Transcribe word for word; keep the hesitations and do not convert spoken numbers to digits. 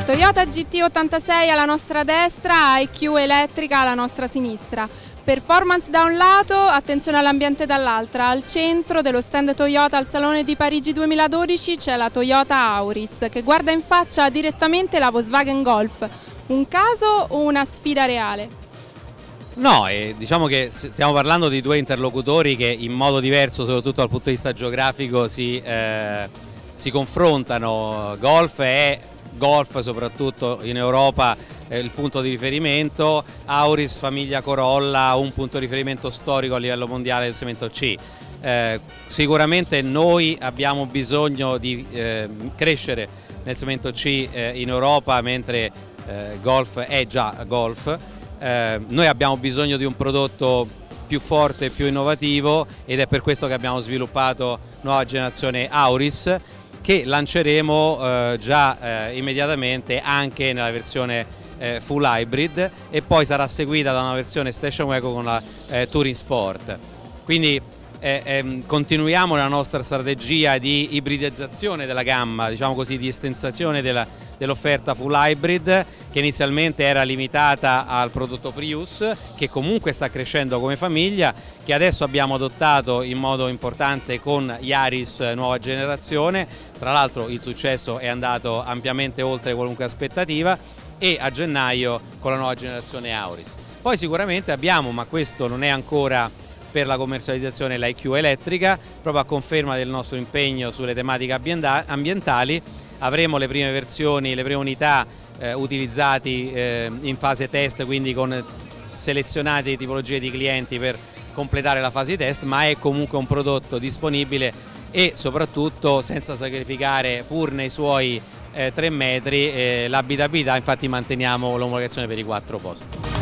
Toyota G T ottantasei alla nostra destra, I Q elettrica alla nostra sinistra. Performance da un lato, attenzione all'ambiente dall'altra. Al centro dello stand Toyota al Salone di Parigi duemiladodici c'è la Toyota Auris che guarda in faccia direttamente la Volkswagen Golf. Un caso o una sfida reale? No, eh, diciamo che stiamo parlando di due interlocutori che in modo diverso, soprattutto dal punto di vista geografico, si, eh, si confrontano. Golf è Golf, soprattutto in Europa, è il punto di riferimento. Auris, famiglia Corolla, un punto di riferimento storico a livello mondiale del segmento C. Eh, sicuramente noi abbiamo bisogno di eh, crescere nel segmento C eh, in Europa, mentre eh, Golf è già Golf. Eh, noi abbiamo bisogno di un prodotto più forte e più innovativo ed è per questo che abbiamo sviluppato nuova generazione Auris, che lanceremo eh, già eh, immediatamente anche nella versione eh, full hybrid e poi sarà seguita da una versione station wagon con la eh, Touring Sport. Quindi eh, ehm, continuiamo la nostra strategia di ibridizzazione della gamma, diciamo così, di estensione della, dell'offerta full hybrid, che inizialmente era limitata al prodotto Prius, che comunque sta crescendo come famiglia, che adesso abbiamo adottato in modo importante con Yaris nuova generazione. Tra l'altro il successo è andato ampiamente oltre qualunque aspettativa, e a gennaio con la nuova generazione Auris. Poi sicuramente abbiamo, ma questo non è ancora per la commercializzazione, la I Q elettrica, proprio a conferma del nostro impegno sulle tematiche ambientali. Avremo le prime versioni, le prime unità eh, utilizzati eh, in fase test, quindi con selezionate tipologie di clienti per completare la fase di test, ma è comunque un prodotto disponibile e soprattutto senza sacrificare, pur nei suoi eh, tre metri, eh, l'abitabilità. Infatti manteniamo l'omologazione per i quattro posti.